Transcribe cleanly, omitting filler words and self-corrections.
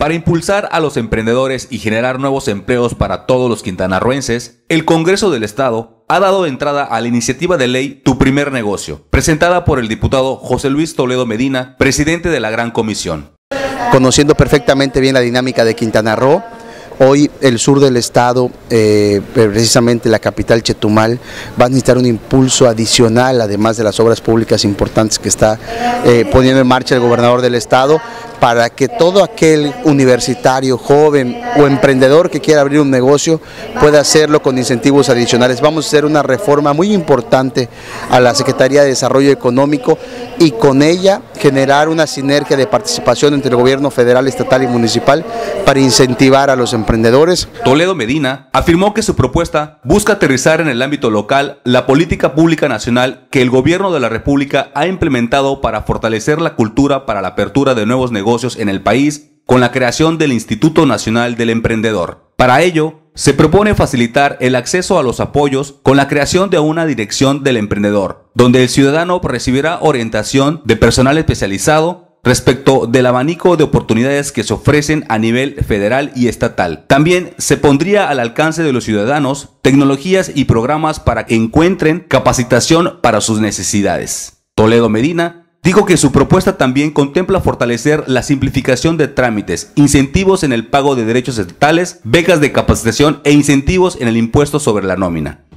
Para impulsar a los emprendedores y generar nuevos empleos para todos los quintanarroenses, el Congreso del Estado ha dado entrada a la iniciativa de ley Tu Primer Negocio, presentada por el diputado José Luis Toledo Medina, presidente de la Gran Comisión. Conociendo perfectamente bien la dinámica de Quintana Roo, hoy el sur del estado, precisamente la capital Chetumal, va a necesitar un impulso adicional, además de las obras públicas importantes que está poniendo en marcha el gobernador del estado, para que todo aquel universitario, joven o emprendedor que quiera abrir un negocio pueda hacerlo con incentivos adicionales. Vamos a hacer una reforma muy importante a la Secretaría de Desarrollo Económico y con ella generar una sinergia de participación entre el gobierno federal, estatal y municipal para incentivar a los emprendedores. Toledo Medina afirmó que su propuesta busca aterrizar en el ámbito local la política pública nacional que el gobierno de la República ha implementado para fortalecer la cultura para la apertura de nuevos negocios en el país con la creación del Instituto Nacional del Emprendedor. Para ello, se propone facilitar el acceso a los apoyos con la creación de una dirección del emprendedor, donde el ciudadano recibirá orientación de personal especializado respecto del abanico de oportunidades que se ofrecen a nivel federal y estatal. También se pondría al alcance de los ciudadanos tecnologías y programas para que encuentren capacitación para sus necesidades. Toledo Medina dijo que su propuesta también contempla fortalecer la simplificación de trámites, incentivos en el pago de derechos estatales, becas de capacitación e incentivos en el impuesto sobre la nómina.